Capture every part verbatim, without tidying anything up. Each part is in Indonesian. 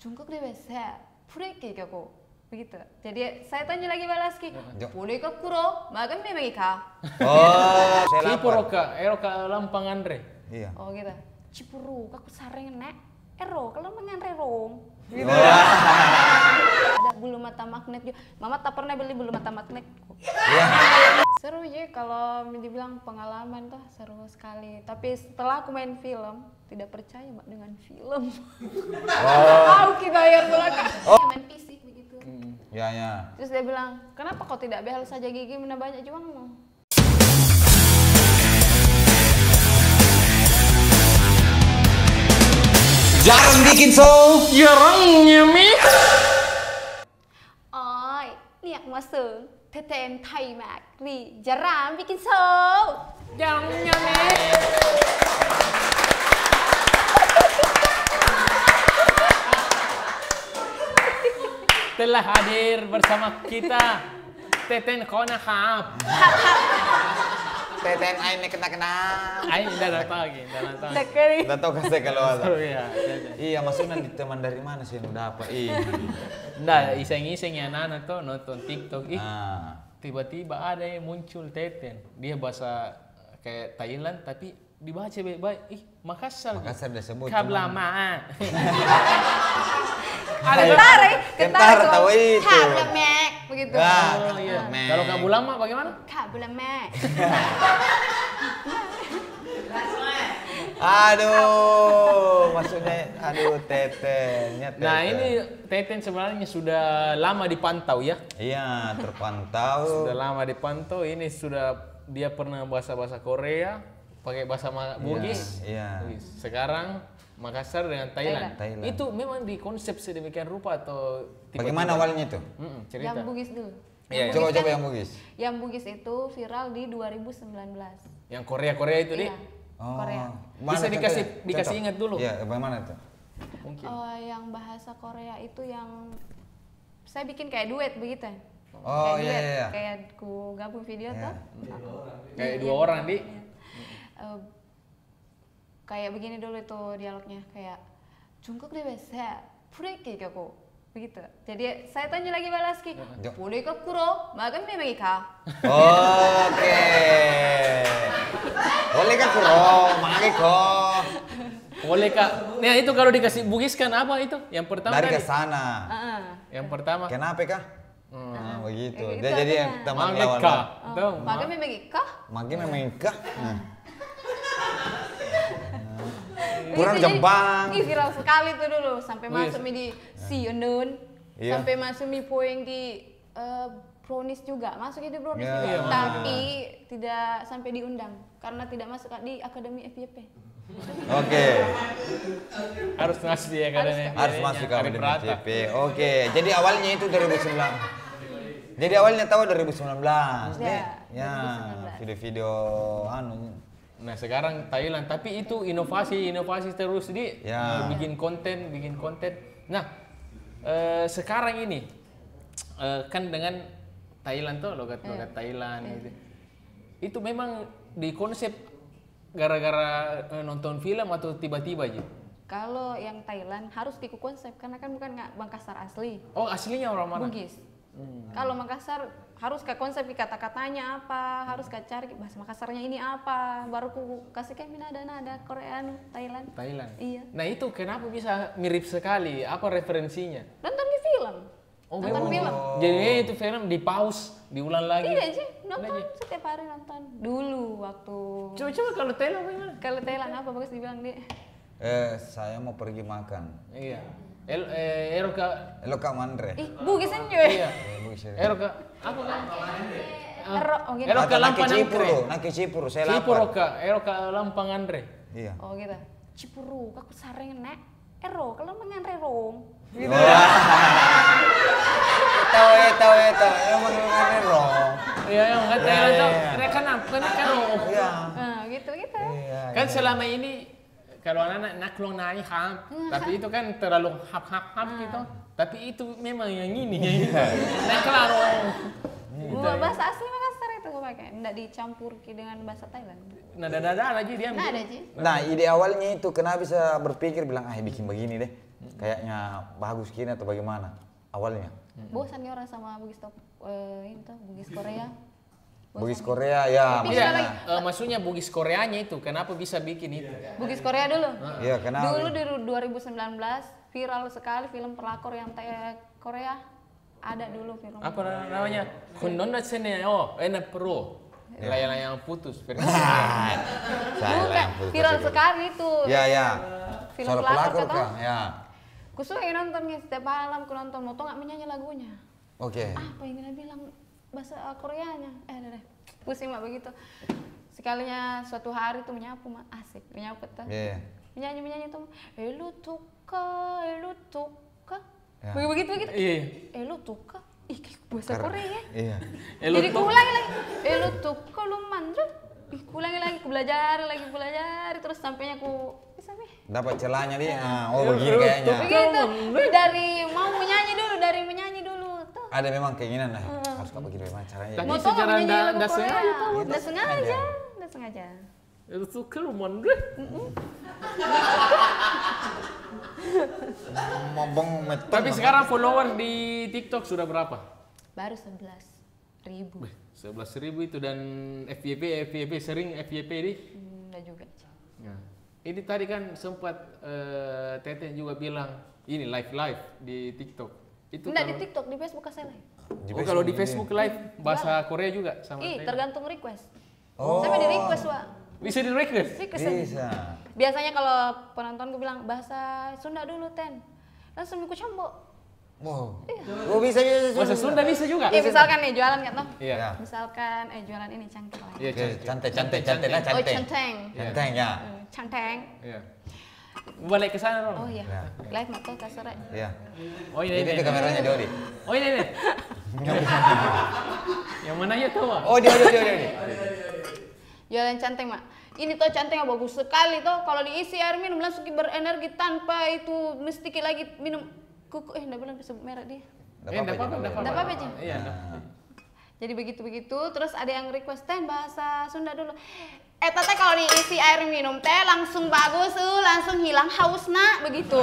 Jungkook deh biasa, pureki kako, begitu. Jadi saya tanya lagi balas ki, boleh kah kuro, makan memang ika. Oh, Cipuro ka, ero ka lampang Andre. Iya. Oh gitu. Cipuru, kaku sareng nek, ero kalau mengantre rong. Gitu. Ada bulu mata magnet juga. Mama tak pernah beli bulu mata magnet. Iya. Seru aja kalau dibilang pengalaman tuh seru sekali. Tapi setelah aku main film, tidak percaya Mbak dengan film. Oh. Tahu kita bayar belakang. Oh. Main fisik begitu. Ya ya. Terus dia bilang, kenapa kau tidak behel saja gigi, mana banyak juangmu. Jarang bikin show. Jarang nyemi. Ôi, niat masuk. T T N Thai Mạc Ri jarang bikin show. Jarang nyemi. Telah hadir bersama kita Teten Kona Khap. T T N A ini kena-kena. Ayo udah datang lagi, udah datang. Dekeri. Udah tau kasih kalau ada. Oh iya. Iya, maksudnya di teman dari mana sih yang udah apa? Ih. Nah, iseng-iseng ya anak tuh nonton TikTok. Ih, Nah. tiba-tiba ada yang muncul Teten. Dia bahasa kayak Thailand tapi dibaca baik-baik. Ih, Makassar. Makassar disebut. Kablama. Ada kentar, Kentar tahu itu. Kablamek begitu. Nah, Oh iya. Mek. Kalau Kabulama bagaimana? Kablamek. Aduh, maksudnya aduh Teten. Nah, ini Teten sebenarnya sudah lama dipantau ya. Iya, terpantau. Sudah lama dipantau. Ini sudah dia pernah bahasa-bahasa Korea, pakai bahasa Ma- Bugis. Iya. Bugis. Sekarang Makassar dengan Thailand. Thailand. Itu memang dikonsep sedemikian rupa atau tiba-tiba? Bagaimana awalnya itu? Mm-mm, cerita. Yang Bugis dulu. Iya, Yang Coba Bugis coba kan- yang Bugis. Yang Bugis itu viral di dua ribu sembilan belas. Yang Korea-Korea itu, Dik. Iya. Korea. Bisa contohnya? dikasih- dikasih Contoh. ingat dulu. Iya, bagaimana itu? Mungkin. Oh, yang bahasa Korea itu yang saya bikin kayak duet begitu. Oh, kayak iya, duet. iya, iya. Kayak ku gabung video Iya. tuh. Kayak dua orang, Dik. Eh, kayak begini dulu itu dialognya kayak Jungkook deh biasa, pureki kako, begitu. Jadi saya tanya lagi balas ki, boleh kah kuro, makan memang ika. Oke. Boleh kan kuro, mari kok. Boleh Kak. Nah, itu kalau dikasih bugiskan apa itu? Yang pertama Dari tadi. ke sana. Heeh. Yang pertama. Kenapa kah? Hmm. Nah, begitu. Itu Dia jadi artinya. yang teman Magnet lawan. Kak. Oh, Tuh, makan memang ika. Makin memang kah? Nah. Itu Kurang jadi- Jepang. Ih, viral sekali tuh dulu sampai Wih. masuk mi di Sionun, Iya. sampai masuk mi poin di eh, Brownies juga, masuk di Brownies Iya, juga, iya, tapi tidak sampai diundang karena tidak masuk di Akademi F Y P. Oke. Harus ngasih ya kadang Harus masuk ke Akademi T V. Oke. Jadi awalnya itu dua ribu sembilan. Jadi awalnya tahu dua ribu sembilan belas. Iya, deh. Ya, dua ribu sembilan belas. video-video anu. Nah, sekarang Thailand, tapi itu inovasi-inovasi terus di Ya. eh, bikin konten, bikin konten. Nah, eh, sekarang ini eh, kan dengan Thailand tuh logat-logat Thailand gitu. Itu memang di konsep gara-gara eh, nonton film atau tiba-tiba aja? Kalau yang Thailand harus diku konsep karena kan bukan nggak Makassar asli, Oh, aslinya orang mana? Bugis. Kalau Makassar harus ke konsep ke kata-katanya apa, harus ke cari bahasa Makassarnya ini apa, baru ku kasih kayak nada-nada Korean, Thailand. Thailand. Iya. Nah, itu kenapa bisa mirip sekali? Apa referensinya? Nonton di film. Oh, nonton memang. film. Jadi itu film di pause, diulang lagi. Iya sih, Udah, nonton Ji. setiap hari nonton. Dulu waktu Coba-coba kalau Thailand bagaimana? kalau Thailand apa bagus dibilang dia. Eh, saya mau pergi makan. Iya. El, eh, Eroka. Elo Kak Mandre. Ih, bugisan cuy. Iya. Eh, Bugis ya. Eroka. Apa kan? Ero, oh gitu. Ero- Atau Lampang Naki Cipur Angkre. loh, Naki Cipur, saya Cipur lapar. Roka. Eroka Lampang Andre. Iya. Oh gitu. Cipuru, kaku sareng nek. Ero, kalau mengantre rong. Gitu. Tahu ya, tahu ya, tahu. Emang ngene dong. Iya, yang nggak Thailand tuh. iya. Mereka kenapa? Kan kan Iya. Nah, gitu gitu. Iya. kan selama ini kalau anak-anak naklong naik hap, tapi itu kan terlalu hap hap hap gitu. Tapi itu memang yang ini yang ini. Nah, kelaro. Gua bahasa asli Makassar itu gua pakai, enggak dicampur ki dengan bahasa Thailand. Nada-nada aja dia. Nah, ada Ji. Nah, ide awalnya itu kenapa bisa berpikir bilang, ah bikin begini deh. Kayaknya bagus kini atau bagaimana awalnya? Bosan nih orang sama Bugis top uh, ini tuh Bugis Korea. Bosan. Bugis Korea ya. Tapi Iya, lagi. eh, maksudnya Bugis Koreanya itu, kenapa bisa bikin itu? Bugis Korea dulu. Iya, kenapa? Dulu di dua ribu sembilan belas viral sekali film pelakor yang te- Korea. Ada dulu film. Apa namanya? Kundona sene oh, enak pro. Layang-layang putus. Saya Bukan, lah yang putus viral itu. sekali itu. Ya ya. Film Soal pelakor pelakor kata. kah? Ya. Ku suka nonton nih setiap malam ku nonton, mau tau nggak menyanyi lagunya. Oke. Apa yang dia bilang bahasa uh, Koreanya? Eh, deh, deh. Pusing mak begitu. Sekalinya suatu hari tuh menyapu mak asik, menyapu tuh. Iya. Menyanyi menyanyi tuh, elu tuka, elu tuka. Ya. Begitu begitu begitu. Iya. Elu tuka, ih kayak bahasa Karena- Korea ya. Iya. Elu Jadi ku tuka. ulangi lagi, elu tuka lu mandra. Ih, ku ulangi lagi, ku belajar lagi, belajar terus sampainya ku bisa nih. Dapat celahnya dia. Ah, oh begini kayaknya. Begitu, dari mau menyanyi dulu, dari menyanyi dulu tuh. Ada memang keinginan lah. Harus kau begini bagaimana caranya. Tapi Mau tau nggak secara menyanyi nda- lagu nda Korea? sengaja tahu. Nggak sengaja, nggak sengaja. Itu keluman deh. Ngomong metu. Tapi sekarang follower di TikTok sudah berapa? Baru sebelas ribu. sebelas ribu itu dan F Y P, F Y P sering F Y P di. Hmm, enggak juga. Ya. Ini tadi kan sempat eh, Teteh juga bilang ini live live di TikTok. Itu Enggak di kalau- TikTok, di Facebook saya live. Oh, kalau di Facebook live bahasa Korea juga sama Ih, Thailand. tergantung request. Oh. Saya di request, Wak. Bisa di request. Request. Bisa. Biasanya kalau penonton gue bilang bahasa Sunda dulu, Ten. Langsung aku cambok. Wow. Oh bisa bisa. Bahasa Sunda bisa juga. Eh, misalkan nih jualan kan toh? Iya. Ya. Misalkan eh jualan ini cangkir lah. Iya, Oke, cantik. cantik cantik cantik lah Oh, cantik. centeng. Cantik ya. Hmm, Canteng. Iya. Balik ke sana dong. Oh iya. Ya. Live mak tuh kasar. Iya. Oh ini Ini ini. tuh kameranya Dodi. Oh ini ini. Yang mana ya tuh? Wak? Oh dia dia dia dia. Jualan canteng, Mak. Ini tuh cantengnya bagus sekali tuh. Kalau diisi air minum langsung berenergi tanpa itu mesti lagi minum kuku. Eh, enggak bilang disebut merek dia. Eh, enggak apa-apa, enggak Enggak apa-apa, Ji. Iya, enggak. Jadi begitu-begitu, terus ada yang request teh bahasa Sunda dulu. Eh, teh kalau diisi air minum teh langsung bagus, uh, langsung hilang haus nak, begitu.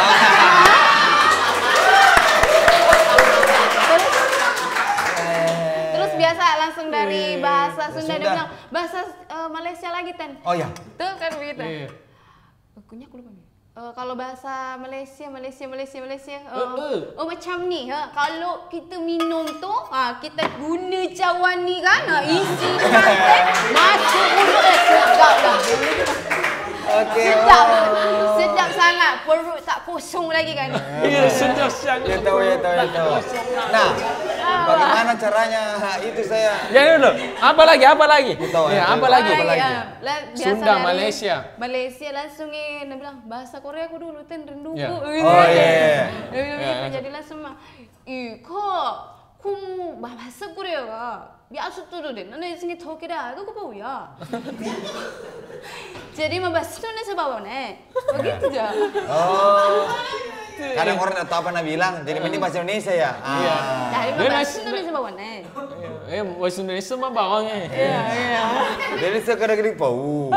terus, terus biasa langsung dari bahasa Sunda, dia Sunda. bilang bahasa eh, Malaysia lagi ten. Oh ya. Tuh kan begitu. Iya. Akunya aku lupa nih. Eh, kalau bahasa Malaysia, Malaysia, Malaysia, Malaysia, eh, Eh, eh. oh macam ni, ha, kalau kita minum tu, ha, kita guna cawan ni kan, ha, isi teh, masuk mulut, eh, sedap lah. Oke. Sedap, oh. sedap sangat, perut tak kosong lagi kan. Iya, sudah sangat. Ya tahu ya tahu ya tahu. Nah, bagaimana caranya itu saya? Ya dulu. Apa lagi? Apa lagi? Tahu ya, Ya, tahu. apa lagi? Apa lagi? ah, la- biasa Sunda, dari Malaysia. Malaysia langsung eh, dia bilang bahasa Korea aku dulu ten rinduku. Ya. Eh, Oh, iya. Dia bilang Ya, gitu, ya. jadi langsung mah, ih kok kamu bahasa Korea kak? Biasa tuh deh, nanti sini Tokyo itu kau ya. Jadi mah bahasa Indonesia bawa nih, begitu aja. Oh. Kadang orang nggak tahu apa nak bilang, jadi mending bahasa Indonesia ya. Iya. Ah. Jadi mah Dia bahasa masih- Indonesia bawa nih. Eh, bahasa Indonesia mah bawangnya. Iya iya. Jadi sekarang gini pau.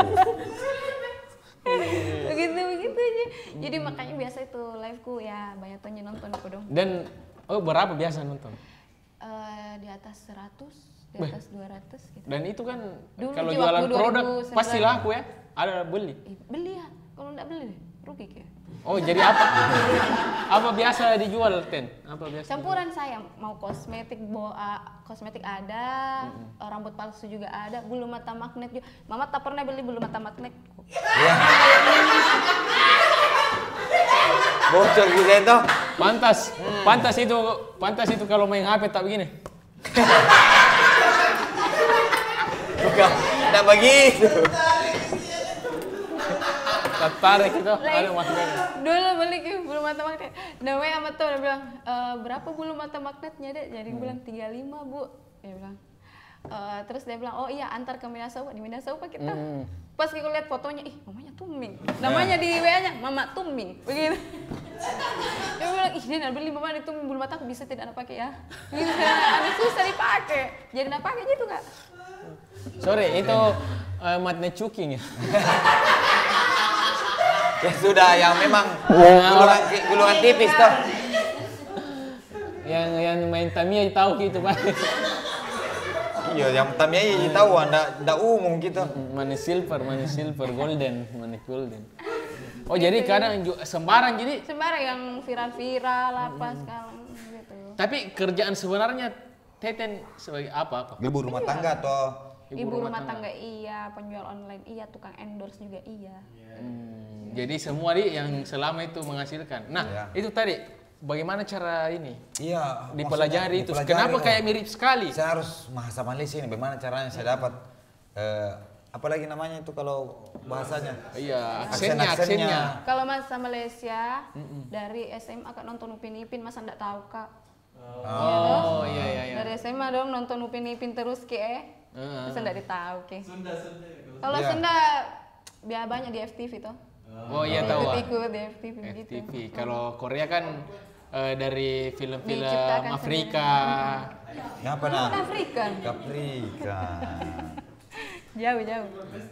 Begitu begitu aja. Jadi makanya biasa itu liveku ya banyak tuh yang nonton aku dong. Dan oh berapa biasa nonton? Eh, di atas seratus, di Beh. atas dua ratus gitu. Dan itu kan Dulu kalau Ji, jualan waktu produk dua ribu sembilan. pasti laku ya. Ada beli. Eh, beli ya, kalau nggak beli rugi kayak. Oh jadi apa? Apa biasa dijual Ten? Apa biasa? Campuran saya mau kosmetik, boa, kosmetik ada, eh, rambut palsu juga ada, bulu mata magnet juga. Mama tak pernah beli bulu mata magnet. Ya. Bocor juga itu. Pantas, pantas itu, pantas itu kalau main H P tak begini. Bukan, tidak begitu. Tertarik itu, Lah, ada maksudnya. Dulu beli ke bulu mata magnet. Namanya sama tuh dia bilang, e, berapa bulu mata magnetnya dek? Jadi gue bilang tiga puluh lima bu. Dia bilang. Eh, terus dia bilang, oh iya antar ke Minasaupa, di Minasaupa kita. Hmm. Pas kita lihat fotonya, ih mamanya Tuming. Namanya di W A-nya Mama Tuming. Begitu. Dia bilang, ih dia beli mama itu bulu mata aku bisa tidak nak pakai ya. Gitu kan, ada susah dipakai. Jadi nak pakai gitu kak. Sorry, itu uh, magnet cuking ya. Ya sudah, yang memang gulungan, gulungan tipis toh. Yang yang main Tamiya tahu gitu Pak. Iya, yang Tamiya ya tahu, anda ndak umum gitu. Mana silver, mana silver, golden, mana golden. Oh jadi kadang ju- sembarang jadi. Sembarang yang viral-viral apa sekarang gitu. Tapi kerjaan sebenarnya Teten sebagai apa? Ibu rumah tangga toh. Ibu, rumah, tangga. iya, penjual online iya, tukang endorse juga iya. Hmm, jadi semua di yang selama itu menghasilkan. Nah Ya. itu tadi bagaimana cara ini Iya. dipelajari itu? dipelajari, Kenapa oh. kayak mirip sekali? Saya harus bahasa Malaysia ini, bagaimana caranya saya dapat eh, apalagi namanya itu kalau bahasanya? Iya, Aksen-aksennya. aksennya, aksennya. Kalau masa Malaysia dari S M A kak nonton Upin Ipin masa ndak tahu kak. Oh iya iya iya. Dari S M A dong nonton Upin Ipin terus ke eh. Heeh. Masa ndak ditahu ke. Sunda Sunda. Kalau Iya. Sunda biar banyak di F T V toh. Oh iya tahu. ah. Ikut-ikut di F T V gitu. F T V. Kalau Korea kan eh, dari film-film Diciptakan Afrika. Ngapa nah? Afrika. Afrika. Jauh jauh.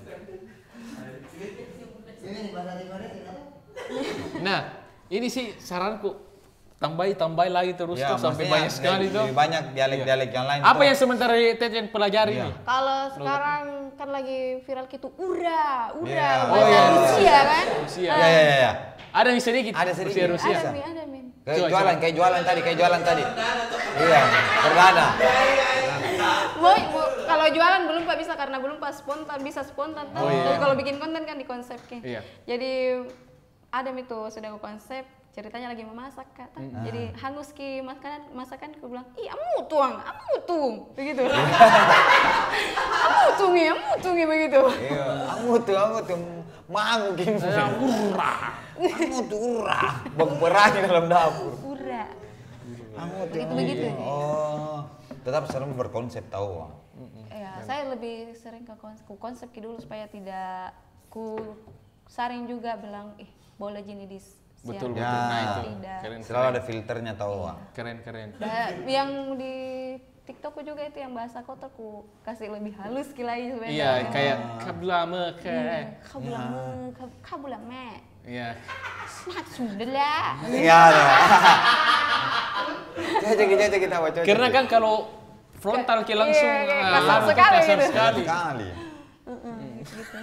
Nah, ini sih saranku tambah tambah lagi terus Ya, tuh sampai maksudnya banyak sekali lebih, tuh. lebih banyak dialek-dialek yang lain. Apa tuh. yang sementara Teten pelajari Iya. nih? Kalau sekarang kan lagi viral gitu, ura, ura, Iya. bahasa Oh, iya. Rusia kan? Rusia. Ya ya ya. ya. Ada nih sedikit. Ada sedikit. Rusia, Rusia. Ada min, ada min. Kayak Coba, jualan, kayak jualan tadi, kayak jualan tadi. Iya, perdana. Boy, bo- kalau jualan belum pak bisa karena belum pas spontan bisa spontan. Oh, iya. Tapi kalau bikin konten kan di konsep Ki. Iya. Jadi ada itu sudah ke konsep ceritanya lagi memasak kak. Tan. Jadi hangus ki makanan masakan aku bilang, ih amu tuang, amu tung begitu. Amu tungi, amu tungi begitu. Iya, kamu tuh, kamu tuh mau gini. Urah. Kamu tuh urah, berperang dalam dapur. Ura. Kamu tuh. Begitu-begitu. Oh, tetap selalu berkonsep tahu. Ya, saya lebih sering ke konsep, ku konsep ki dulu supaya tidak ku saring juga bilang, ih boleh gini di Betul betul. Ya. Nah itu Tidak. keren Selalu keren. ada filternya tahu. Keren keren. Nah, yang di TikTokku juga itu yang bahasa kota ku kasih lebih halus lagi supaya Iya kayak kablame kayak. kau bilang me, kau, kau bilang me, Iya. semak sudah lah. Iya ada. Cocok kita kita baca. Karena kan kalau frontal ki langsung Iya, kayak ah, kasar langsung sekali kasar gitu. sekali. sekali. Gitu.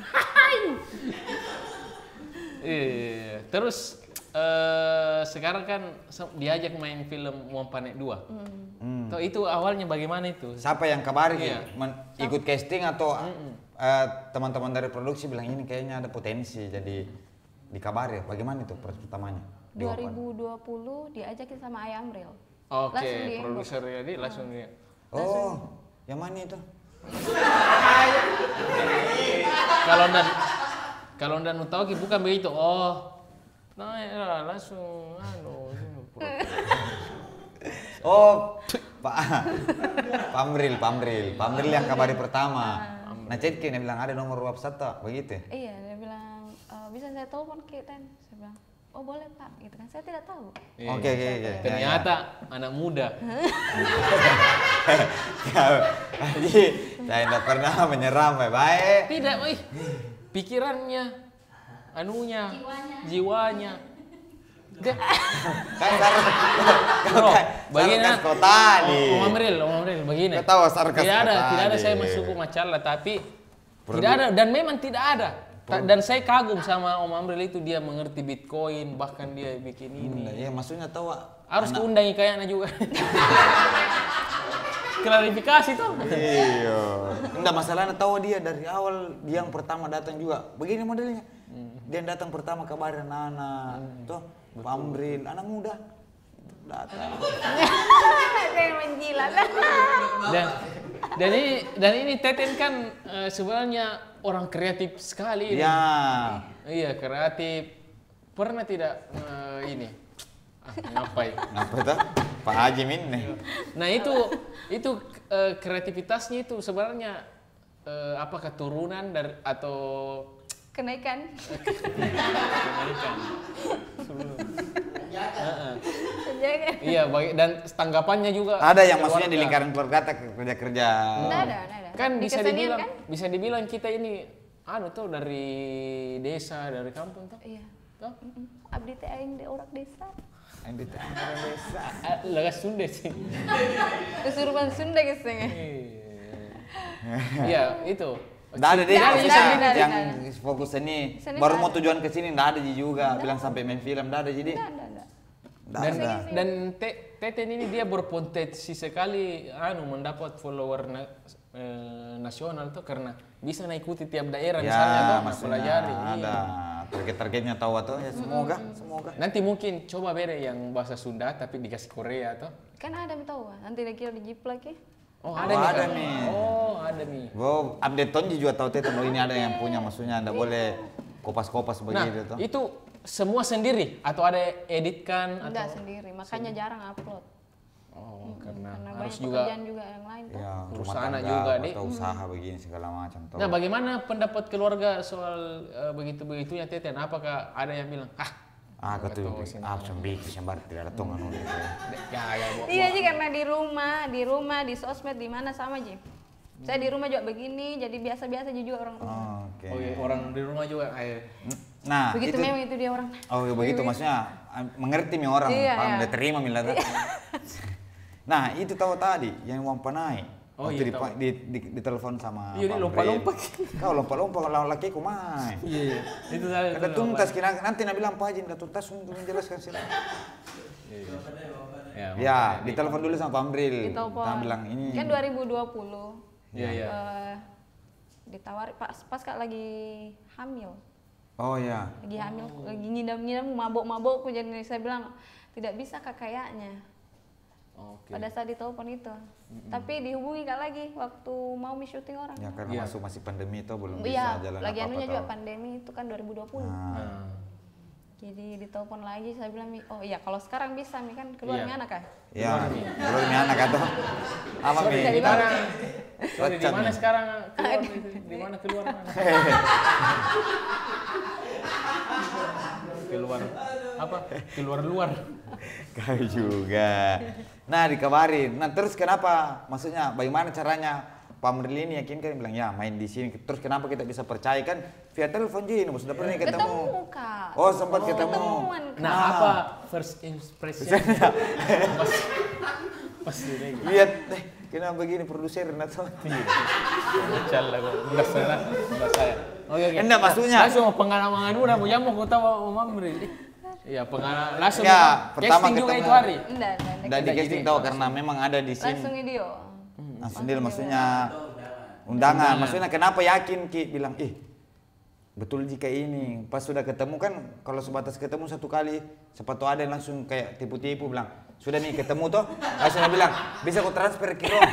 Iya. Terus eh, sekarang kan se- diajak main film Mompanet dua. Hmm. Tuh, itu awalnya bagaimana itu? Siapa yang kabari Iya. men- ikut casting atau eh, teman-teman dari produksi bilang ini kayaknya ada potensi jadi dikabari. Bagaimana itu proses pertamanya? Di dua Wapan. ribu dua puluh diajakin sama Ayah Amril. Oke, Langsung di- produser jadi langsung dia. Oh, yang mana itu? Kalau ndan kalau ndan mau tahu ki bukan begitu. Oh. Nah, ya, langsung anu Oh, Pak Pamril, Pamril, Pamril yang kabari pertama. Nah, cetkin dia bilang ada nomor WhatsApp tak? Begitu. Iya, dia bilang e, bisa saya telepon Ki Ten. Saya bilang, oh boleh Pak, gitu kan. Saya tidak tahu. Iya. Oke, oke, oke. Ya, Ternyata anak muda. ya. Jadi, saya tidak pernah menyerang, baik. Tidak, wih. Pikirannya, anunya, jiwanya. Dia, Kan sarkas, bro, begini sarkas kau tadi. Om Amril, Om Amril, begini. Kau tahu sarkas Tidak ada, kau tidak ada tadi. saya masuk ke Macala, tapi Perlu- tidak ada dan memang tidak ada. Ta- Dan saya kagum sama Om Amril itu dia mengerti Bitcoin, bahkan dia bikin ini. Iya, maksudnya tahu Harus keundangi kayaknya juga. Klarifikasi tuh. Iya. Enggak masalahnya tahu dia dari awal dia yang pertama datang juga. Begini modelnya. Dia yang datang pertama kabarin anak-anak. Tuh, Pamril, anak muda. Datang. Saya menjilat. Dan dan ini dan ini Teten kan eh, sebenarnya orang kreatif sekali. ini. Ya. Iya kreatif. Pernah tidak eh, ini? Ah, ngapain? Ngapa itu? Pak Haji Min nih. Nah itu itu eh, kreativitasnya itu sebenarnya eh, apa keturunan dari atau Kenaikan. Amerika? Heeh. Jangan. Iya, bagi- dan tanggapannya juga. Ada yang maksudnya di keluarga. lingkaran keluarga tak kerja-kerja. Nggak ada, nggak ada. Kan Di bisa kesenian dibilang kan? bisa dibilang kita ini anu tuh dari desa, dari kampung tuh. Iya. Toh? Abdi teh aing de orang desa. Aing di orang desa. Ah, Lagas Sunda sih. Kesurupan Sunda kesenge. Iya, itu. Nggak ada deh, Nggak ada, maksudnya nggak ada, yang nggak ada. fokus seni. Seni Baru nggak mau ada. tujuan ke sini nggak ada Ji juga. Bilang sampai main film nggak ada jadi. Enggak, enggak, enggak. Nggak Dan ada. dan Te- Teten ini dia berpotensi sekali anu mendapat follower na, eh, nasional tuh karena bisa ngikuti tiap daerah Ya, misalnya tuh maksudnya pelajari. ada Iya. target-targetnya tahu atau ya semoga, semoga. Nanti mungkin coba bere yang bahasa Sunda tapi dikasih Korea tuh. Kan ada mi tahu, nanti lagi kira di jiplak ya. Oh, Oh, ada nih. ada Kak? nih. Oh, ada nih. Wow, update ton juga tahu Teten, oh ini ada yang punya, maksudnya nggak boleh kopas-kopas Nah, begitu tuh. itu semua sendiri atau ada editkan Enggak atau sendiri, makanya jarang upload. Oh, karena, Karena harus banyak juga. pekerjaan juga yang lain tuh. Ya, Terus rumah anak tangga juga, Dik. atau usaha begini segala macam tuh. Nah, bagaimana pendapat keluarga soal eh, begitu-begitunya Teten? Apakah ada yang bilang, "Ah, Ah, nggak kata tahu itu, sih, ah, sambil sambar tidak ada tongan gitu. ya ya Bo- Iya Ji, karena di rumah, di rumah, di sosmed, di mana sama Ji. Saya di rumah juga begini, jadi biasa-biasa juga orang rumah. Oh, oke. Oh iya, orang di rumah juga kayak Nah, Begitu itu memang itu dia orang. oh ya begitu maksudnya ah, mengerti nih orang, Iya, paham, iya. udah terima mila. Nah, itu tahu tadi yang uang panai. Oh, Waktu iya, di, tahu. di, di, ditelepon sama Iya, dia Pak lompat-lompat. Bril. Kau lompat-lompat kalau laki ku main. iya iya. Itu saya Kada tuntas kira nanti nak bilang Pak Haji kada tuntas untuk menjelaskan sih. Ya, Ya, ditelepon dulu sama Pak Bril. Di telepon. Kita bilang ini. Kan dua ribu dua puluh. Iya, iya. eh, ditawari pas pas kak lagi hamil. Oh ya. Lagi hamil, lagi ngidam-ngidam mabok-mabok jadi saya bilang tidak bisa kak kayaknya. Oke. Pada saat ditelepon itu. Tapi dihubungi kak lagi waktu mau mi syuting orang. Ya karena Iya. masuk masih pandemi itu belum Iya, bisa jalan lagi apa-apa anunya juga tahu. pandemi itu kan dua ribu dua puluh. Nah, Nah, Jadi ditelepon lagi saya bilang Mi, oh iya kalau sekarang bisa Mi kan keluar Iya. Mi anak kan. ya, belum ini anak atau apa sorry, Mi? di mana? Sorry, di Kocak mana nih. sekarang keluar itu? Di mana keluar mana? keluar apa? Keluar luar. Kau juga. Nah dikabarin. Nah terus kenapa? Maksudnya bagaimana caranya Pak Merli ini yakinkan bilang ya main di sini. Terus kenapa kita bisa percaya kan via telepon Ji? Ini sudah pernah ketemu. Ketemu kak. Oh sempat ketemu. Ketemuan kak. Nah, apa first impression? pas pas ini. Lihat deh, kenapa begini produser atau Macam lah kok. Enggak salah, enggak saya. Oke oke. Enggak, maksudnya. langsung pengalaman udah mau jamu kau tahu Om Amri. Iya, pengalaman langsung Ya, casting pertama juga ketemu. itu hari. Enggak, enggak, Dan enggak. di casting tahu karena memang ada di sini. Langsung video. Nah, sendiri maksudnya undangan. Maksudnya kenapa yakin Ki bilang ih betul jika ini pas sudah ketemu kan kalau sebatas ketemu satu kali sepatu ada yang langsung kayak tipu-tipu bilang sudah nih ketemu toh langsung dia bilang bisa kau transfer ke Rom.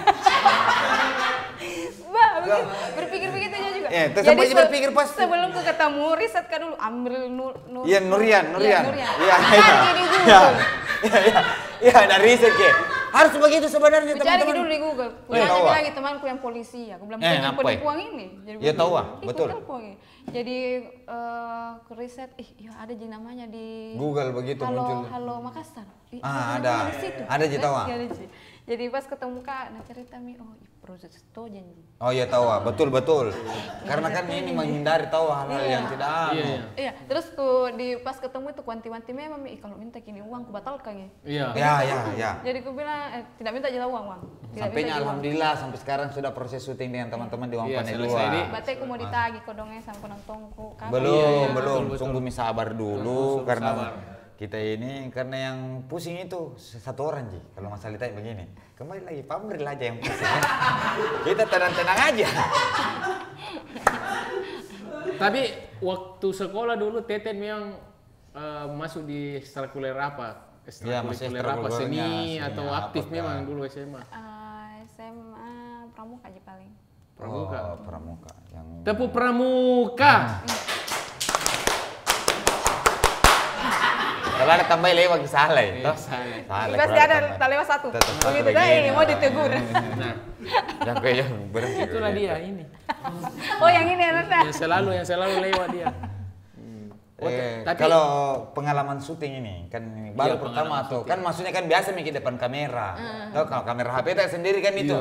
Bah, begitu. Berpikir begitu aja juga. Eh, terus Jadi sampai se- berpikir pasti. Sebelum ke ketemu, riset kan dulu ambil nur, nur. Iya Nurian, Nurian. Iya, Nurian. Iya, Cari iya. di Iya, Google. iya, iya. Iya, ada riset Ki. Harus begitu sebenarnya Cari teman-teman. dulu di Google. tahu, Punya ah. lagi temanku yang polisi. Aku bilang Eh, eh, ngapain? penipuan ini. Jadi Iya, bilang, tahu, ah. "Ih, Betul. penipuan ini." Jadi eh ke riset, ih, ya ada jadi namanya di Google begitu halo, muncul. Halo Makassar. Ih, Ah, namanya ada. di situ. Ada, Ji, tahu, ah. Iya, ada, Ji. Jadi pas ketemu Kak, nah cerita mi, oh, ih, proses itu janji. Oh iya tahu, ah. betul betul. Karena kan ini menghindari tahu hal-hal yang tidak anu. Iya, iya. Iya, terus tuh di pas ketemu itu kuanti-wanti memang, Mi, ih, kalau minta kini uang, ku batalkan ya. Iya. Ya, ya, ya. Jadi aku bilang, eh, tidak minta aja uang, uang. Tidak Sampainya minta aja uang. alhamdulillah sampai sekarang sudah proses syuting dengan teman-teman di Wang Iya, Pane selesai, Dik. dua. Berarti aku mau ditagih kodongnya sama penontonku. Kapan? Belum, Iya, iya, belum. betul, betul. Sungguh mi sabar dulu Sungguh karena sabar. kita ini karena yang pusing itu satu orang Ji. Kalau masalah ditanya begini, kembali lagi Pak Bril aja yang pusing. Ya. Kita tenang-tenang aja. Tapi waktu sekolah dulu Teten memang eh, masuk di ekstrakurikuler apa? Iya, masih Ekstrakurikuler apa? ekstrakurikulernya, Seni seni atau apa, aktif Kak? memang dulu S M A? Eh, S M A Pramuka aja paling. Pramuka. Oh, pramuka. Yang Tepuk Pramuka. kalau ada tambah lewat salah ya. Iya, toh? salah. Salah. Pasti kalau ada tambah. tak lewat satu. Tetap satu Begitu dah, begini. ini mau ditegur. Nah, Yang kayak yang berhenti. itulah dia ini. Oh yang ini Nanda. Yang selalu yang selalu lewat dia. Oh, Eh, tapi- kalau pengalaman syuting ini kan ini baru Iya, pertama pengalaman tuh kan maksudnya kan biasa mikir depan kamera. Tahu kalau kamera H P tak sendiri kan itu. Iya.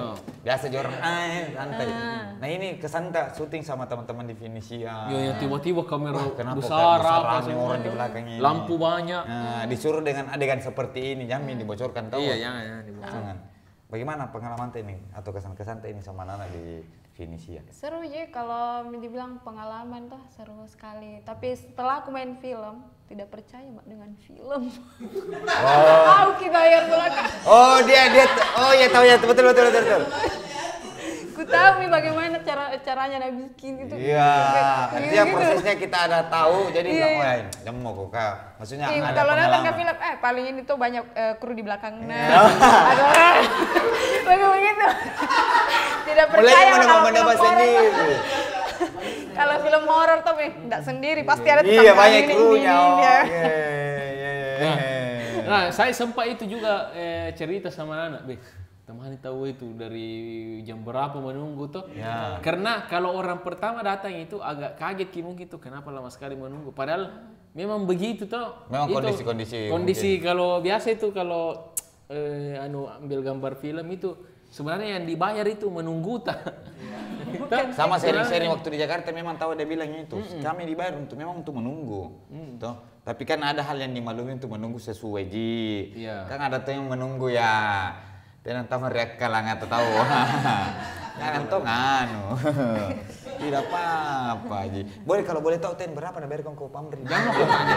biasa jorang ah santai. Nah ini kesan tak syuting sama teman-teman di Venesia. Ya, ya tiba-tiba kamera Kenapa besar besar apa rame semua. orang di belakangnya ini. Lampu banyak. Nah, disuruh dengan adegan seperti ini, jamin dibocorkan tahu. Iya, jangan, jangan dibocorkan. Jangan. Bagaimana pengalaman teh ini atau kesan-kesan teh ini sama Nana di Venesia? Seru aja kalau dibilang pengalaman tuh seru sekali. Tapi setelah aku main film, tidak percaya Mbak dengan film. Oh. Tahu kita bayar belakang. Oh dia dia oh ya tahu ya betul betul betul betul. Ku tahu nih bagaimana cara caranya nak bikin itu. Iya, artinya gitu. prosesnya kita ada tahu jadi Iya, bilang iya. wah jangan mau kok Kak. Maksudnya Iya, ada kalau datang ke pengalaman. film, eh paling ini tuh banyak eh, kru di belakang. Nah, ada orang begitu begitu. Tidak Mulai percaya mana kalau mau film mendapat horor. sendiri. Kalau film horor tuh tidak sendiri, pasti ada Iya tukang banyak ini, krunya. ini, ini, ya. Oke. Iya iya. Nah, saya sempat itu juga eh, cerita sama anak, Beh. Temani tahu itu dari jam berapa menunggu tuh. Ya. Karena kalau orang pertama datang itu agak kaget ki mungkin tuh kenapa lama sekali menunggu. Padahal memang begitu tuh. Memang Itu kondisi-kondisi Kondisi kalau biasa itu kalau eh, anu ambil gambar film itu sebenarnya yang dibayar itu menunggu tak. Sama sering-sering waktu di Jakarta memang tahu dia bilangnya itu. Kami dibayar untuk memang untuk menunggu. Toh. Tapi kan ada hal yang dimaklumi untuk menunggu sesuai ji. Iya. Kan ada tuh yang menunggu ya. Dan tahu ngeriak kalangan atau tahu. Jangan tuh nganu. Tidak apa-apa ji. Boleh kalau boleh tahu Ten berapa nak bayar kau pamri? Jangan mau tanya.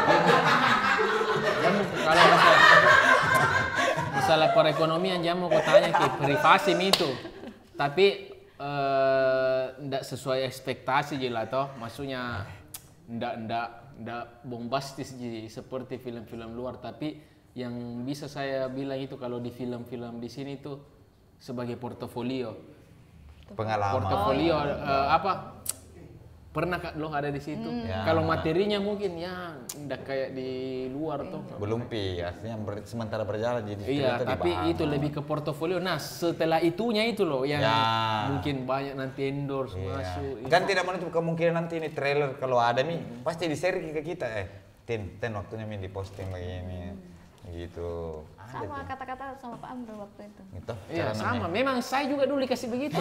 Jangan kalau masalah masalah perekonomian jangan mau tanya ke privasi itu. Tapi tidak sesuai ekspektasi je lah toh. Maksudnya tidak tidak tidak bombastis je seperti film-film luar. Tapi yang bisa saya bilang itu kalau di film-film di sini itu sebagai portofolio. Pengalaman. Portofolio eh, apa? Pernah Kak lo ada di situ. Ya. Kalau materinya mungkin ya tidak kayak di luar tuh. Belum pi, artinya ber, sementara berjalan jadi Iya, cerita tapi dibahas. itu lebih ke portofolio. Nah, setelah itunya itu loh yang Ya. mungkin banyak nanti endorse Iya. masuk. Kan tidak menutup kemungkinan nanti ini trailer kalau ada nih pasti di-share ke kita eh Tin, Ten waktunya min diposting begini. Gitu. Ada Sama tuh. kata-kata sama Pak Amro waktu itu. Gitu. Iya, cara sama. namanya. Memang saya juga dulu dikasih begitu.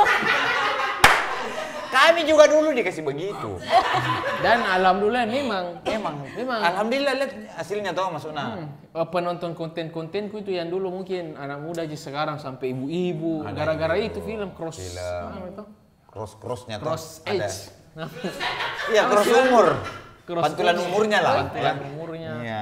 Kami juga dulu dikasih begitu. Dan alhamdulillah memang Memang, Memang. Alhamdulillah lihat hasilnya tuh maksudnya. hmm, penonton konten-kontenku itu yang dulu mungkin anak muda aja sekarang sampai ibu-ibu Ada gara-gara gitu. itu film cross Film. apa itu? Cross crossnya tuh. Cross ada. age. Nah, Iya cross umur. Cross Pantulan age. umurnya lah. Pantulan Ya. umurnya. Iya.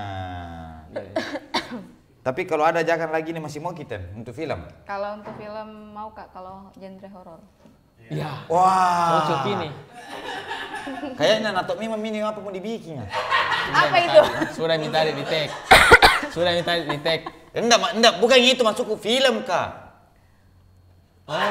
Tapi kalau ada jangan lagi nih masih mau kita untuk film. Kalau untuk film mau Kak kalau genre horor. Ya. Wah. Cocok ini. Kayaknya Natok memang ini apa mau dibikin ya? Apa itu? Sudah minta di tag. Sudah minta di tag. Enggak, ma- enggak, bukan itu masuk ke film kah? Oh.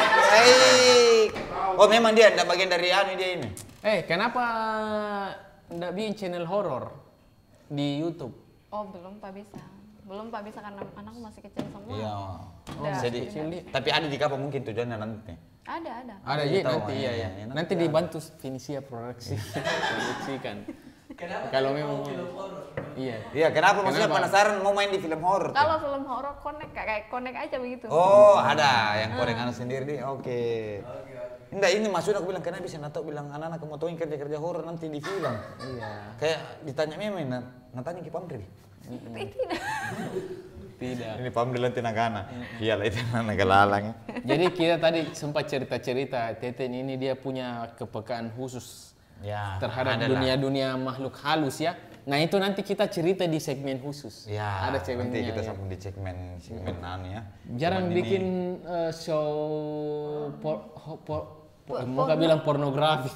Baik. Oh memang dia enggak bagian dari anu dia ini. Eh, kenapa enggak bikin channel horor di YouTube? Oh belum Pak bisa. Belum Pak bisa karena anakku masih kecil semua. Iya. Udah. Jadi, tapi ada di kapan mungkin tujuannya nanti. Ada ada. Ada Iya, ya tahu, nanti iya, iya iya, ya. nanti Nanti ada. dibantu Finisia produksi. Produksikan. Kalau memang iya. Iya, kenapa maksudnya Kenapa? penasaran mau main di film horor? Kalau film horor connect kayak connect aja begitu. Oh, ada yang koreng anu sendiri nih. Oke. Enggak, ini maksudnya aku bilang kenapa bisa Nato bilang anak-anak mau tauin kerja-kerja horor nanti di film. Iya. Kayak ditanya memang Nat, natanya ke Pamri. Tidak. Tidak. Ini Pamri nanti nagana. Iyalah itu anak galalang. Jadi kita tadi sempat cerita-cerita Teten ini dia punya kepekaan khusus Ya, terhadap adalah. dunia-dunia makhluk halus ya. Nah itu nanti kita cerita di segmen khusus. Ya, Ada segmennya. nanti kita ya. sambung di segmen segmen anu ya. Jarang Cuman ini- bikin eh, show por, ho- por, por, mau nggak bilang pornografi.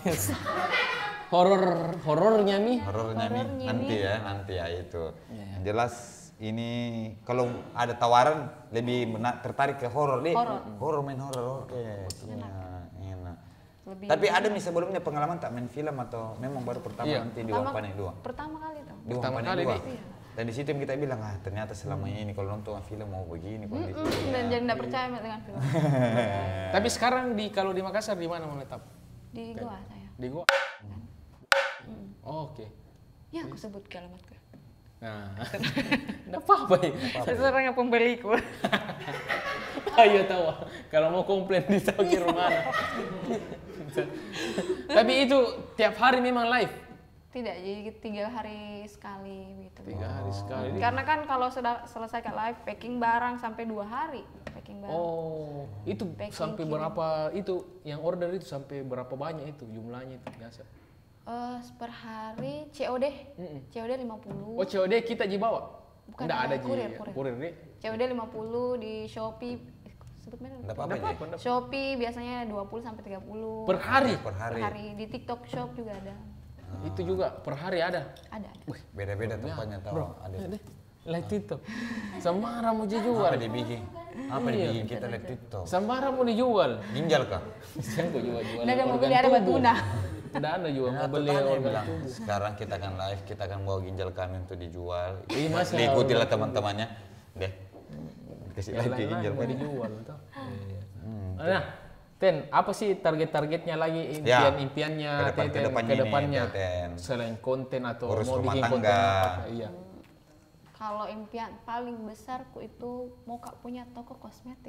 Horor horornya nih. horornya nih Horornya nanti nih. ya, nanti ya itu. Yang jelas ini kalau ada tawaran lebih mena- tertarik ke horor deh. Horor. Horor main horor. Oke, enak. Enak. Lebih Tapi ada nih sebelumnya pengalaman tak main film atau memang baru pertama Iya. nanti di pertama, Wampane dua. pertama kali tuh. Di Pertama Wampane kali dua. nih. Dan di situ yang kita bilang ah ternyata selama ini kalau nonton film mau begini kondisi. Mm, dan jadi nggak percaya dengan film. Tapi sekarang di kalau di Makassar di mana menetap? Di gua saya. Di gua. Oh, oke. Ya aku sebut ke alamatku. Nah, enggak apa-apa ya. Seseorang yang pembeliku. Ayo tahu, kalau mau komplain di tahu ke rumah. Tapi itu tiap hari memang live. Tidak, jadi tiga hari sekali gitu. Tiga hari sekali. Karena kan kalau sudah selesai ke live, packing barang sampai dua hari. Packing barang. Oh, itu Packing sampai kirim. berapa itu yang order itu sampai berapa banyak itu jumlahnya itu biasa? Eh, per hari C O D. C O D lima puluh. Oh, C O D kita dibawa? Bukan, Nggak ada ada ji kurir, kurir. kurir deh. C O D lima puluh di Shopee. Eh, sebut merek. Enggak apa-apa, Nggak Ji. apa-apa. Shopee biasanya dua puluh sampai tiga puluh Per hari? Per per hari. hari. Di TikTok Shop juga ada. Itu juga per hari ada. Ada, ada. Beda-beda tempatnya tahu. Bro, Ada. lihat deh. Live TikTok. Sembara mau dijual. Apa dibikin? Apa Iya. dibikin kita lihat TikTok? Sembara mau dijual. Ginjal kah? Saya kok jual-jual. Nggak ada mau organ beli, ada tubuh. batuna. Tidak ada juga Nah, mau beli tetangga organ bilang, tubuh. sekarang kita akan live, kita akan bawa ginjal kami untuk dijual. Iya, masa Diikutilah organ teman-temannya. Deh. Kasih Yang live di lain-lain ginjal mau kan. dijual. Tuh. Nah, Ten, apa sih target-targetnya lagi, Ya, impian-impiannya ke depan- Teten, ke depannya ke ini, depannya? Teten. Selain konten atau Urus mau rumah bikin konten tangga. apa? Iya. Kalau impian paling besarku itu mau kak punya toko kosmetik.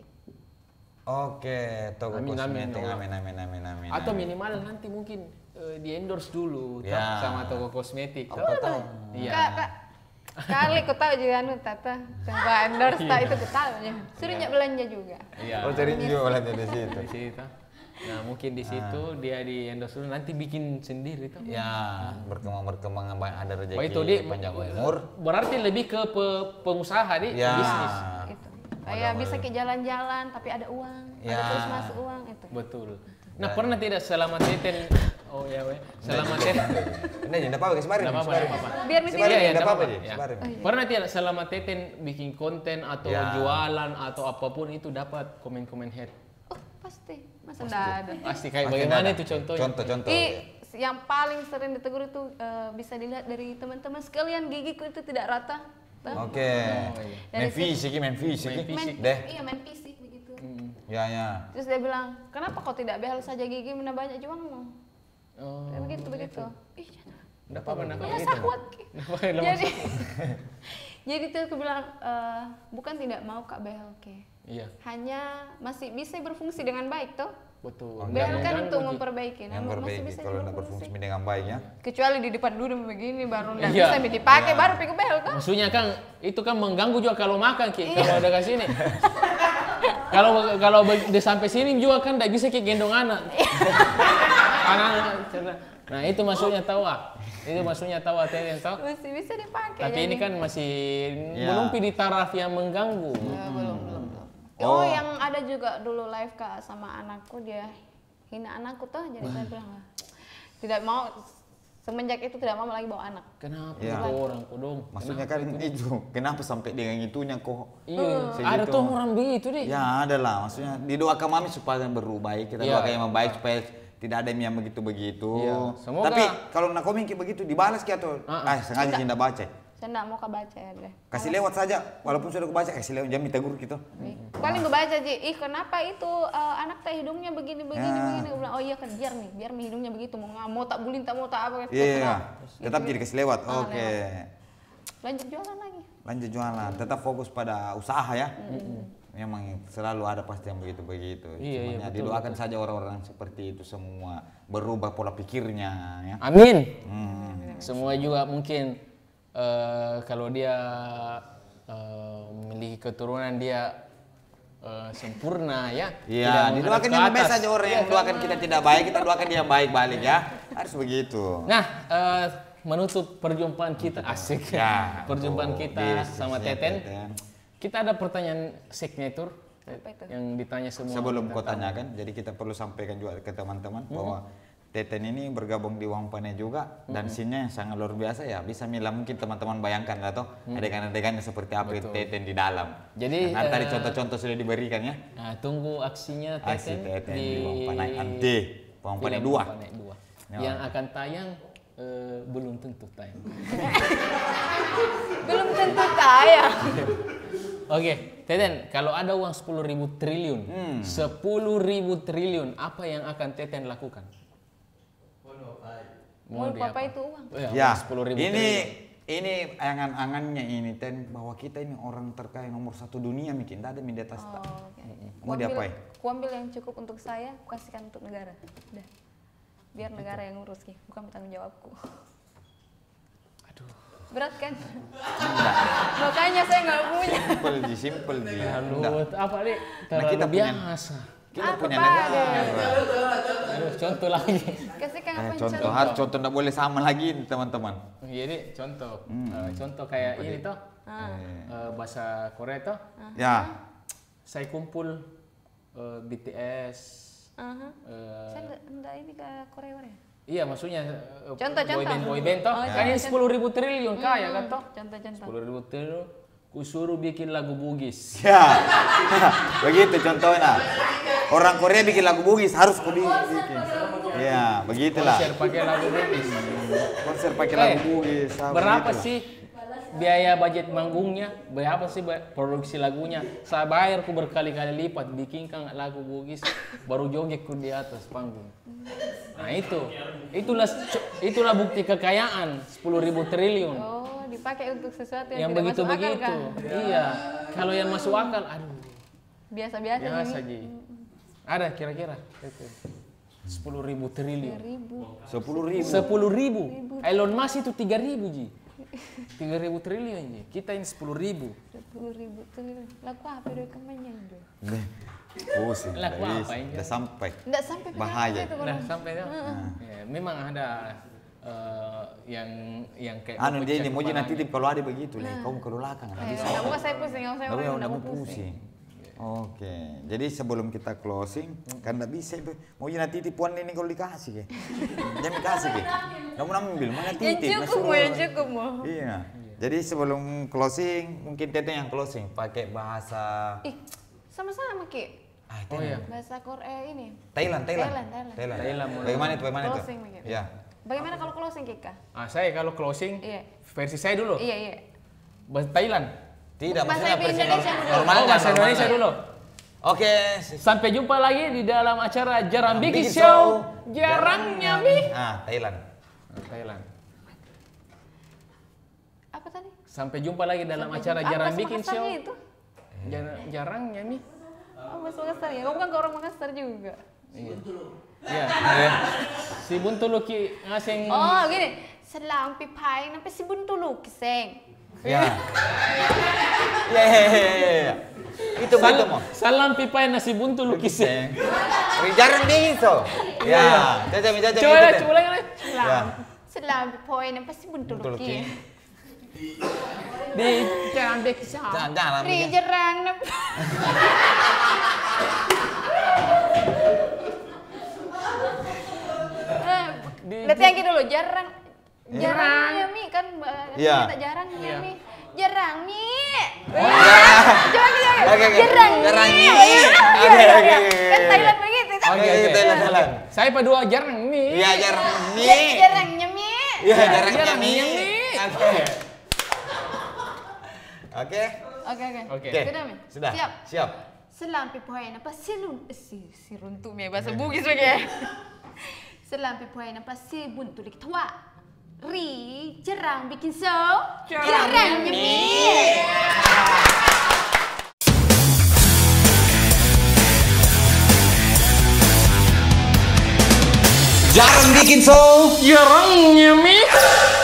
Oke, toko Amin, amin, kosmetik. Allah. Amin, amin, amin, amin. Atau amin. minimal nanti mungkin eh, di endorse dulu Ya. tak, sama toko kosmetik. Apa tahu? Iya. Kak, kak. Kali ku tahu juga anu tata. Coba endorse tak itu ku tahu ya. Suruhnya belanja juga. Iya. Oh, cari jualan di situ. Di situ. Nah, mungkin di situ dia di endorse dulu nanti bikin sendiri tuh. Ya, berkembang-berkembang ada rezeki Oh, itu dia panjang umur. berarti lebih ke pe- pengusaha di Ya. bisnis. Itu. Kayak bisa ke jalan-jalan tapi ada uang, Ya. ada terus masuk uang itu. Betul. Nah, pernah tidak selama Teten oh ya weh, selama Teten Ini enggak apa-apa, sebarin. enggak apa-apa, sebarin. enggak apa-apa. Biar mesti Sebarin, Iya, iya, enggak nggak apa-apa, apa-apa, Ji. ya. Sebarin. Pernah tidak selama Teten bikin konten atau Ya. jualan atau apapun itu dapat komen-komen hate? Oh, pasti. Masa enggak ada. Pasti kayak Pasti bagaimana ada. itu contohnya? Contoh-contoh. Ih, yang paling sering ditegur itu eh, bisa dilihat dari teman-teman sekalian, gigiku itu tidak rata. Tuh. Oke. iya. Main fisik, main fisik. Main fisik. Main, Deh. iya main fisik begitu. Ya, ya. Terus dia bilang, kenapa kau tidak behel saja gigi, mana banyak juangmu? Oh, Kayak begitu begitu. Ih, jangan. enggak apa-apa, enggak Ya apa-apa. sakwat. Nggak apa-apa, nggak Jadi, jadi tuh aku bilang, eh, bukan tidak mau kak behel ke, Iya, hanya masih bisa berfungsi dengan baik toh. betul. Oh, Behel kan Mengganggu, untuk Ji. memperbaiki, Yang nah, masih perbaiki bisa kalau enggak berfungsi dengan baik ya. Kecuali di depan dulu begini baru nggak Iya. bisa dipakai, Iya. baru pikir behel toh. Maksudnya kan itu kan mengganggu juga kalau makan Ki. Kalau udah ke sini. Kalau kalau be- di sampai sini juga kan enggak bisa Ki gendong anak. Anak cerita. Nah, itu maksudnya tahu ah. Itu maksudnya tahu ah Teten tahu. Masih bisa dipakai. Tapi ini kan masih Ya. belum di taraf yang mengganggu. Ya, belum, belum, belum. Oh. Oh, yang ada juga dulu live kak sama anakku, dia hina anakku tuh, jadi saya bilang "Ah, tidak mau, semenjak itu tidak mau lagi bawa anak. Kenapa Ya. itu orang kodong? Maksudnya kan itu, kenapa sampai dengan itunya kok? Iya, Segitu. ada tuh orang begitu deh. Ya ada lah, maksudnya didoakan mami supaya berubah baik, kita Iya. doakan yang membaik supaya tidak ada yang begitu-begitu. Iya, semoga- Tapi kalau nak komen kayak begitu dibalas kayak tuh, Ah, ah sengaja tidak baca. Saya nggak mau kak baca ya deh. Kasih lewat saja, walaupun sudah kebaca, kasih lewat, jangan ditegur gitu. Paling gue baca aja, ih kenapa itu eh, anak teh hidungnya begini begini Ya. begini. Gue bilang oh iya kan biar nih, biar nih hidungnya begitu, mau nggak mau tak bulin tak mau tak apa. Iya, terserah. tetap Gitu. jadi kasih lewat. Ah, Oke. Lanjut jualan lagi. Lanjut jualan, tetap fokus pada usaha ya. Memang selalu ada pasti yang begitu-begitu. Iya, iya, Cuma ya betul, didoakan saja orang-orang seperti itu semua berubah pola pikirnya ya. Amin. Hmm. Semua juga mungkin eh, kalau dia eh, memiliki keturunan dia eh, sempurna ya. Tidak Iya, menghadap didoakan ke yang baik atas. saja orang yang Iya, doakan kita tidak baik, kita doakan dia baik balik ya. Harus begitu. Nah, eh, menutup perjumpaan kita asik. Ya, perjumpaan tuh, kita di sama sisinya Teten. Teten. Kita ada pertanyaan signature Apa itu? yang ditanya semua. Sebelum kita kau tahu. tanyakan, jadi kita perlu sampaikan juga ke teman-teman bahwa Teten ini bergabung di Uang Pane juga dan scene-nya yang sangat luar biasa ya. Bisa Mila mungkin teman-teman bayangkan lah toh adegan-adegannya seperti apa Teten di dalam. Jadi, nah, tadi eh, contoh-contoh sudah diberikan ya. Nah, tunggu aksinya Aksi Teten, Teten di Uang Pane Ante, Uang Pane film dua. Uang Pane dua. Ya. Yang akan tayang eh, belum tentu tayang. Belum tentu kaya. Oke, Teten, kalau ada uang sepuluh ribu triliun, Hmm. sepuluh ribu triliun, apa yang akan Teten lakukan? Mau di papa apa? itu uang. Oh, ya, Ya, sepuluh ribu ini triliun. Ini angan-angannya ini ten bahwa kita ini orang terkaya nomor satu dunia mungkin tidak ada di atas tak. Oh, okay. Mau diapain? Ku ambil yang cukup untuk saya, ku kasihkan untuk negara. Udah. Biar negara yang ngurus, Ki. Bukan tanggung jawabku. Aduh. Berat kan? Makanya saya nggak punya. Simple di, simple di. Terlalu apa nih? Terlalu kita punya- biasa. Kita Apa, punya Pak? negara. Aduh, contoh lagi. Kasihkan Eh, apa contoh harus contoh tidak boleh sama lagi teman-teman. Jadi contoh, Hmm. eh, contoh kayak ini toh, Ah. Eh, eh, bahasa Korea toh, Ya, saya kumpul eh, B T S. Aha. eh, Saya nggak nggak ini ke Korea Korea. iya maksudnya eh, Contoh, boy contoh. band boy band toh, Oh, kan iya, ini contoh. sepuluh ribu triliun kaya kan toh, Contoh-contoh. sepuluh ribu triliun, kusuruh bikin lagu Bugis. ya. Begitu contohnya. Orang Korea bikin lagu Bugis harus kau bikin. Ya, begitulah. Konser pakai lagu Bugis. Konser pakai Eh, lagu Bugis. ah, Berapa begitulah. sih biaya budget manggungnya? Berapa sih ba- produksi lagunya? Saya bayar ku berkali-kali lipat bikinkan lagu Bugis, baru joget ku di atas panggung. Nah itu, itulah itulah bukti kekayaan sepuluh ribu triliun. Oh, dipakai untuk sesuatu yang, Yang tidak begitu masuk akal begitu, kah? iya. Kalau yang masuk akal, aduh, Biasa-biasa biasa ini. ji. Ada kira-kira itu sepuluh ribu triliun. Ribu. Sepuluh ribu. Sepuluh ribu. Elon Musk itu tiga ribu ji. Tiga ribu triliun ji. Kita ini sepuluh ribu. Sepuluh ribu triliun. Laku apa doi kemenyan doi? Pusing. Lagu nggak apa bisa. ini? Udah sampai. Nggak sampai Bahaya. berapa itu Nah kalau. sampai ya. Ya, memang ada eh, yang yang kayak Anu dia ini mau kepalanya. nanti titip kalau ada begitu lah. Kau ke belakang nggak Eh, bisa. nggak mau saya pusing, nggak mau saya Tapi orang udah nggak mau mau pusing. pusing. Oke, jadi sebelum kita closing, kan nggak bisa itu. Mau nanti titipuan ini kalau dikasih ke, jangan dikasih ke. Kamu ambil mana Yang titip? cukup Masuk. mau, yang cukup mau. Iya. Jadi sebelum closing, mungkin Tete yang closing pakai bahasa Ih, sama-sama Ki. ah, Oh iya. Bahasa Korea ini. Thailand, Thailand. Thailand, Thailand. Thailand. Thailand, mulai. Bagaimana itu? Bagaimana itu? Closing begitu. Ya. Bagaimana kalau closing Kika? Ah saya kalau closing Iya. versi saya dulu. Iya, iya. Bahasa Thailand. Tidak, Bahasa maksudnya versi Indonesia normal- dulu. normal Oh bahasa Indonesia dulu. Oke. Sampai jumpa lagi di dalam acara Jarang Bikin Bikin Show. Show. Jarang Nyami. Ah, Thailand. Thailand. Apa tadi? Sampai jumpa lagi dalam Sampai acara jumpa. Jarang Apa Bikin Makassarnya Show. itu? Jarang, jarang Nyami. Oh, Mas Makassar ya. Kamu kan ke orang Makassar juga. Iya. Iya. Si Buntulu ki ngaseng. Oh, gini. Selampi pai sampai si Buntulu kiseng. Ya. Ya, ya, ya, ya. Itu Sal- betul mau. Salam pipai nasi buntu lukisnya. Jarang dingin so. Ya, caca caca. Coba ya, coba lagi. lagi. Ya. Selampi pai sampai si Buntulu Buntulu ki. ki. Di jangan beksa. Jangan jangan. Ri jerang nampi. Di- Lihat yang gitu dulu, jarang jarang ya Mi kan mbak- Iya. kita jarang ya Iya. Mi. Jarang Mi. Ya. Coba kita. Oke, oke. Jarang Jarang Mi. Mi. Iya, Oke, iya, oke, iya. oke, Kan oke. Thailand begitu kan. Oke, oke, Thailand, Thailand. Saya berdua jarang nih. Iya, jarang mi. Ja- Jarangnya Mi. Iya, jarangnya Jarang mi. mi. Oke. Oke. Oke oke. Oke. Sudah Mi? Sudah. Siap. Siap. Selampi poin apa silun eh, si si runtuh Mi bahasa Bugis lagi. Selampi poin apa si buntulik tua. Ri jarang bikin show. Jarangnya Mi. Jarang bikin show. Jarangnya mi.